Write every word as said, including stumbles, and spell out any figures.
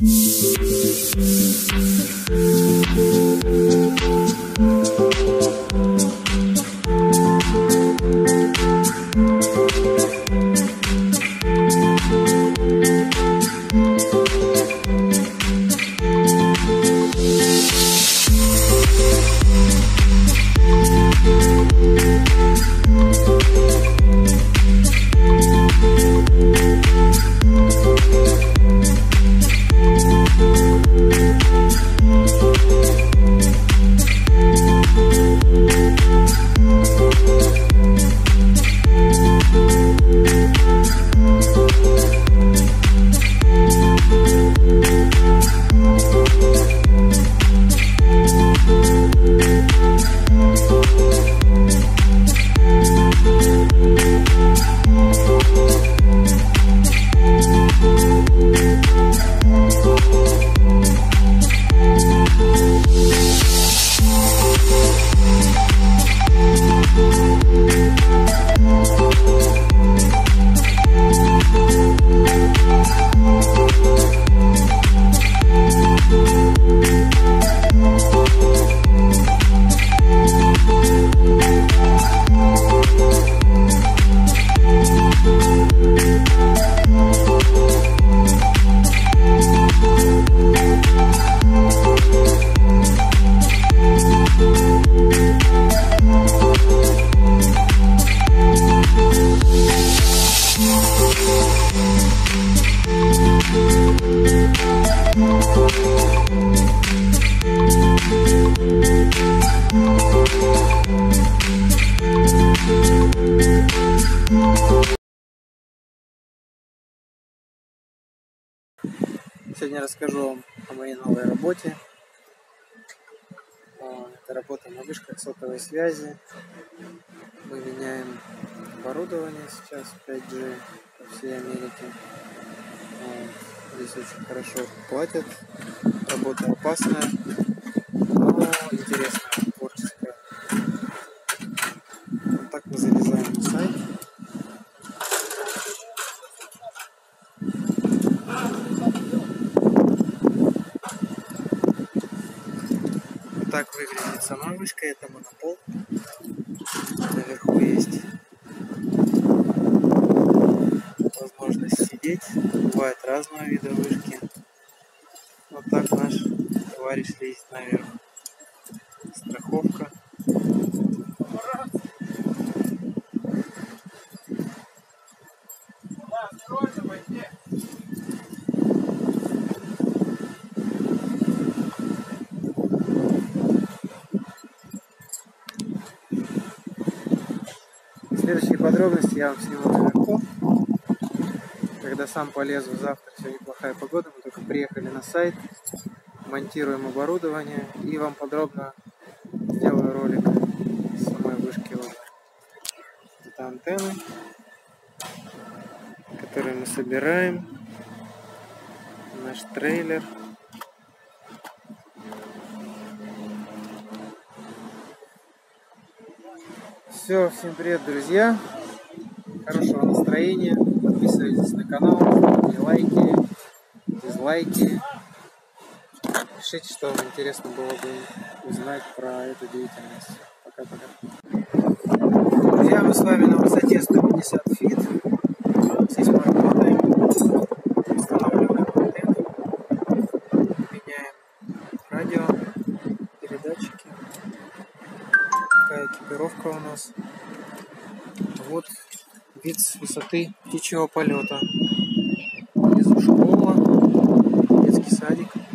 Сегодня расскажу вам о моей новой работе. Это работа на вышках сотовой связи. Мы меняем оборудование сейчас пять джи по всей Америке. Здесь очень хорошо платят. Работа опасная, но интересная, творческая. Вот так мы залезаем на сайт. Так выглядит сама вышка, это монопол. Наверху есть возможность сидеть. Бывают разного вида вышки. Вот так наш товарищ лезет наверх. Страховка. Следующие подробности я вам сниму наверху. Когда сам полезу, завтра сегодня плохая погода, мы только приехали на сайт, монтируем оборудование и вам подробно сделаю ролик с самой вышки. Вот. Это антенны, которые мы собираем, наш трейлер. Все, всем привет, друзья, хорошего настроения, подписывайтесь на канал, ставьте лайки, дизлайки, пишите, что вам интересно было бы узнать про эту деятельность. Пока-пока. Друзья, мы с вами на высоте сто пятьдесят фит, здесь мы работаем, устанавливаем антенны, меняем радио, передатчики. Такая экипировка у нас. Вот вид с высоты птичьего полета. Внизу школа, детский садик.